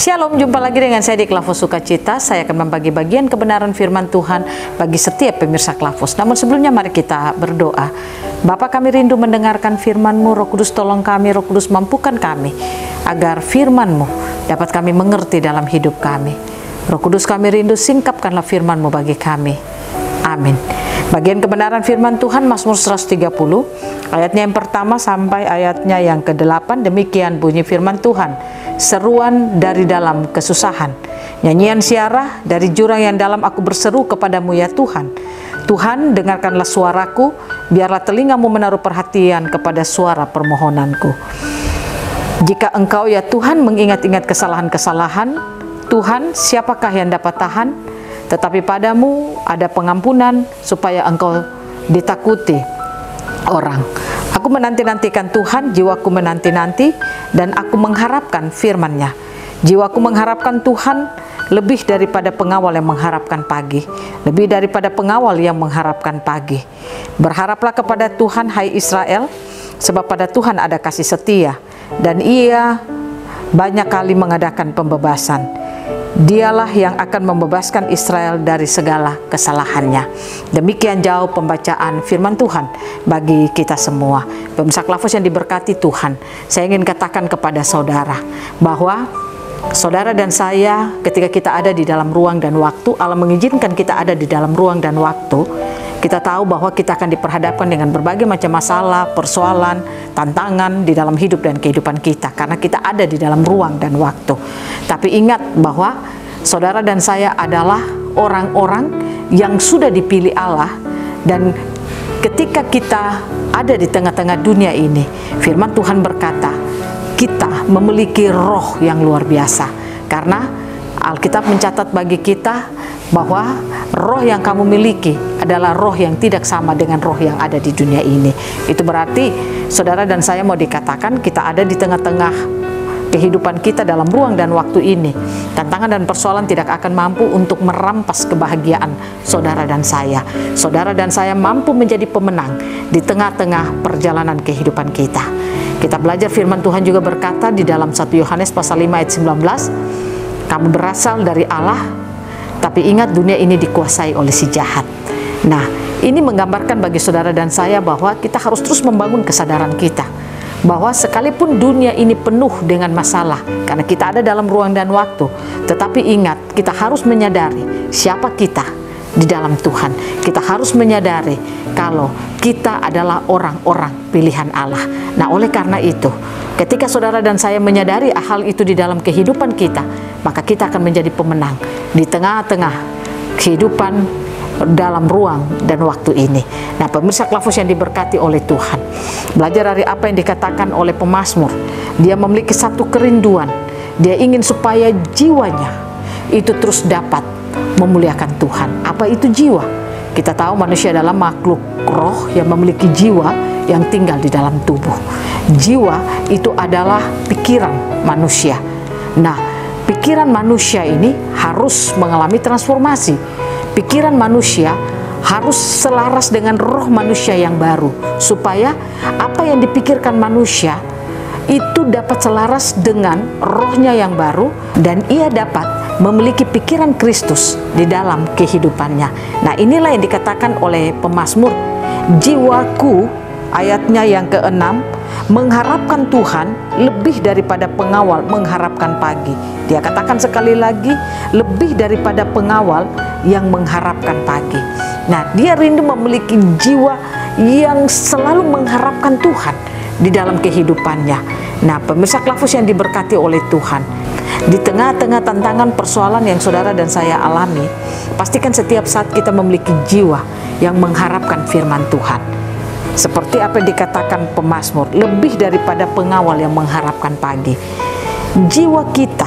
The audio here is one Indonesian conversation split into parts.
Shalom, jumpa lagi dengan saya di Klavos Sukacita. Saya akan membagi bagian kebenaran firman Tuhan bagi setiap pemirsa Klavos. Namun sebelumnya mari kita berdoa. Bapa, kami rindu mendengarkan firman-Mu. Roh Kudus tolong kami, Roh Kudus mampukan kami agar firman-Mu dapat kami mengerti dalam hidup kami. Roh Kudus, kami rindu, singkapkanlah firman-Mu bagi kami. Amin. Bagian kebenaran firman Tuhan Mazmur 130 ayatnya yang pertama sampai ayatnya yang ke-8. Demikian bunyi firman Tuhan. Seruan dari dalam kesusahan, nyanyian siarah dari jurang yang dalam, aku berseru kepadamu ya Tuhan. Tuhan, dengarkanlah suaraku, biarlah telingamu menaruh perhatian kepada suara permohonanku. Jika Engkau ya Tuhan mengingat-ingat kesalahan-kesalahan, Tuhan, siapakah yang dapat tahan? Tetapi padamu ada pengampunan supaya Engkau ditakuti orang. Aku menanti-nantikan Tuhan, jiwaku menanti-nanti, dan aku mengharapkan firman-Nya. Jiwaku mengharapkan Tuhan lebih daripada pengawal yang mengharapkan pagi, lebih daripada pengawal yang mengharapkan pagi. Berharaplah kepada Tuhan, hai Israel, sebab pada Tuhan ada kasih setia, dan Ia banyak kali mengadakan pembebasan. Dialah yang akan membebaskan Israel dari segala kesalahannya. Demikian jauh pembacaan firman Tuhan bagi kita semua. Pemirsa Klavos yang diberkati Tuhan, saya ingin katakan kepada saudara bahwa saudara dan saya ketika kita ada di dalam ruang dan waktu, Allah mengizinkan kita ada di dalam ruang dan waktu, kita tahu bahwa kita akan diperhadapkan dengan berbagai macam masalah, persoalan, tantangan di dalam hidup dan kehidupan kita, karena kita ada di dalam ruang dan waktu. Tapi ingat bahwa saudara dan saya adalah orang-orang yang sudah dipilih Allah, dan ketika kita ada di tengah-tengah dunia ini, firman Tuhan berkata, kita memiliki roh yang luar biasa, karena Alkitab mencatat bagi kita bahwa roh yang kamu miliki adalah roh yang tidak sama dengan roh yang ada di dunia ini. Itu berarti saudara dan saya mau dikatakan kita ada di tengah-tengah kehidupan kita dalam ruang dan waktu ini. Tantangan dan persoalan tidak akan mampu untuk merampas kebahagiaan saudara dan saya. Saudara dan saya mampu menjadi pemenang di tengah-tengah perjalanan kehidupan kita. Kita belajar firman Tuhan juga berkata di dalam 1 Yohanes pasal 5 ayat 19, kamu berasal dari Allah, tapi ingat dunia ini dikuasai oleh si jahat. Nah, ini menggambarkan bagi saudara dan saya bahwa kita harus terus membangun kesadaran kita bahwa sekalipun dunia ini penuh dengan masalah, karena kita ada dalam ruang dan waktu, tetapi ingat, kita harus menyadari siapa kita di dalam Tuhan. Kita harus menyadari kalau kita adalah orang-orang pilihan Allah. Nah, oleh karena itu, ketika saudara dan saya menyadari hal itu di dalam kehidupan kita, maka kita akan menjadi pemenang di tengah-tengah kehidupan dalam ruang dan waktu ini. Nah, pemirsa Klavos yang diberkati oleh Tuhan, belajar dari apa yang dikatakan oleh pemazmur. Dia memiliki satu kerinduan. Dia ingin supaya jiwanya itu terus dapat memuliakan Tuhan. Apa itu jiwa? Kita tahu manusia adalah makhluk roh yang memiliki jiwa yang tinggal di dalam tubuh. Jiwa itu adalah pikiran manusia. Nah, pikiran manusia ini harus mengalami transformasi. Pikiran manusia harus selaras dengan roh manusia yang baru, supaya apa yang dipikirkan manusia itu dapat selaras dengan rohnya yang baru, dan ia dapat memiliki pikiran Kristus di dalam kehidupannya. Nah, inilah yang dikatakan oleh pemazmur, jiwaku, ayatnya yang ke-6, mengharapkan Tuhan lebih daripada pengawal mengharapkan pagi. Dia katakan sekali lagi, lebih daripada pengawal yang mengharapkan pagi. Nah, dia rindu memiliki jiwa yang selalu mengharapkan Tuhan di dalam kehidupannya. Nah, pemirsa Klavos yang diberkati oleh Tuhan, di tengah-tengah tantangan persoalan yang saudara dan saya alami, pastikan setiap saat kita memiliki jiwa yang mengharapkan firman Tuhan. Seperti apa yang dikatakan pemazmur, lebih daripada pengawal yang mengharapkan pagi. Jiwa kita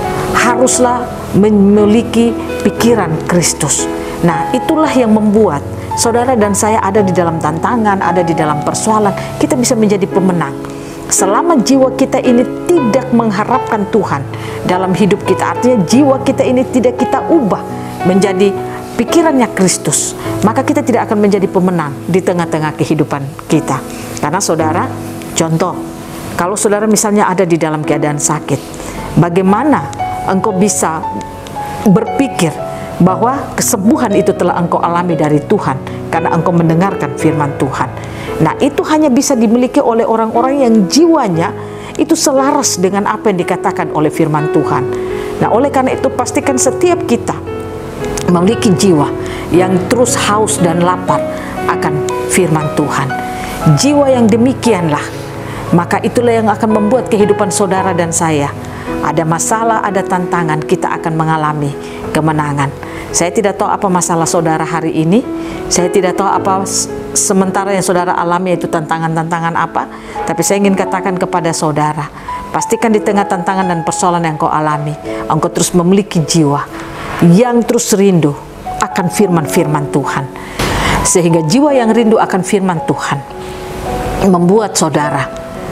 haruslah memiliki pikiran Kristus. Nah, itulah yang membuat saudara dan saya ada di dalam tantangan, ada di dalam persoalan, kita bisa menjadi pemenang. Selama jiwa kita ini tidak mengharapkan Tuhan dalam hidup kita, artinya jiwa kita ini tidak kita ubah menjadi pikirannya Kristus, maka kita tidak akan menjadi pemenang di tengah-tengah kehidupan kita. Karena saudara, contoh, kalau saudara misalnya ada di dalam keadaan sakit, bagaimana engkau bisa berpikir bahwa kesembuhan itu telah engkau alami dari Tuhan karena engkau mendengarkan firman Tuhan. Nah, itu hanya bisa dimiliki oleh orang-orang yang jiwanya itu selaras dengan apa yang dikatakan oleh firman Tuhan. Nah, oleh karena itu pastikan setiap kita memiliki jiwa yang terus haus dan lapar akan firman Tuhan. Jiwa yang demikianlah, maka itulah yang akan membuat kehidupan saudara dan saya, ada masalah, ada tantangan, kita akan mengalami kemenangan. Saya tidak tahu apa masalah saudara hari ini, saya tidak tahu apa sementara yang saudara alami itu tantangan-tantangan apa, tapi saya ingin katakan kepada saudara, pastikan di tengah tantangan dan persoalan yang kau alami, engkau terus memiliki jiwa yang terus rindu akan firman-firman Tuhan. Sehingga jiwa yang rindu akan firman Tuhan membuat saudara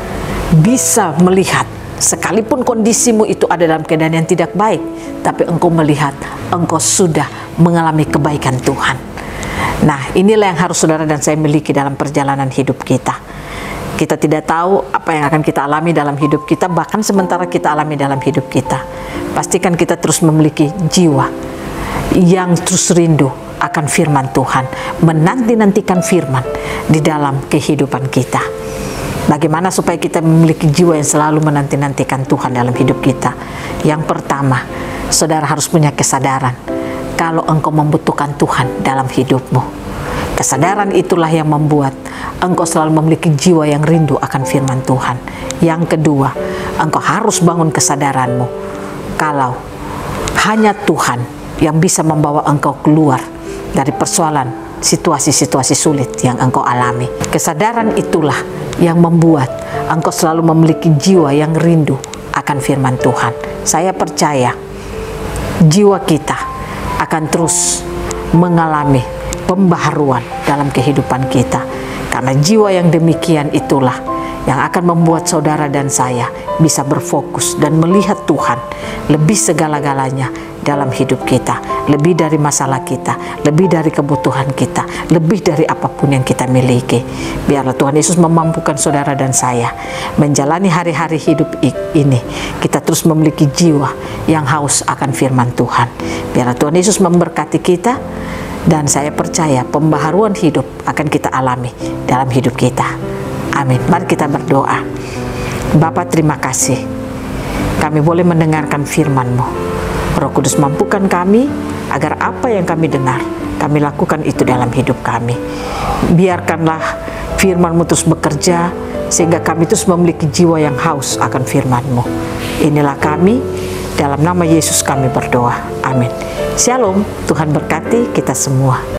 bisa melihat, sekalipun kondisimu itu ada dalam keadaan yang tidak baik, tapi engkau melihat engkau sudah mengalami kebaikan Tuhan. Nah, inilah yang harus saudara dan saya miliki dalam perjalanan hidup kita. Kita tidak tahu apa yang akan kita alami dalam hidup kita, bahkan sementara kita alami dalam hidup kita. Pastikan kita terus memiliki jiwa yang terus rindu akan firman Tuhan, menanti-nantikan firman di dalam kehidupan kita. Bagaimana supaya kita memiliki jiwa yang selalu menanti-nantikan Tuhan dalam hidup kita? Yang pertama, saudara harus punya kesadaran kalau engkau membutuhkan Tuhan dalam hidupmu. Kesadaran itulah yang membuat engkau selalu memiliki jiwa yang rindu akan firman Tuhan. Yang kedua, engkau harus bangun kesadaranmu kalau hanya Tuhan yang bisa membawa engkau keluar dari persoalan situasi-situasi sulit yang engkau alami. Kesadaran itulah yang membuat engkau selalu memiliki jiwa yang rindu akan firman Tuhan. Saya percaya jiwa kita akan terus mengalami pembaharuan dalam kehidupan kita, karena jiwa yang demikian itulah yang akan membuat saudara dan saya bisa berfokus dan melihat Tuhan lebih segala-galanya dalam hidup kita, lebih dari masalah kita, lebih dari kebutuhan kita, lebih dari apapun yang kita miliki. Biarlah Tuhan Yesus memampukan saudara dan saya menjalani hari-hari hidup ini, kita terus memiliki jiwa yang haus akan firman Tuhan. Biarlah Tuhan Yesus memberkati kita, dan saya percaya pembaharuan hidup akan kita alami dalam hidup kita. Amin. Mari kita berdoa. Bapa, terima kasih kami boleh mendengarkan firman-Mu. Roh Kudus, mampukan kami agar apa yang kami dengar, kami lakukan itu dalam hidup kami. Biarkanlah firman-Mu terus bekerja, sehingga kami terus memiliki jiwa yang haus akan firman-Mu. Inilah kami, dalam nama Yesus kami berdoa. Amin. Shalom, Tuhan berkati kita semua.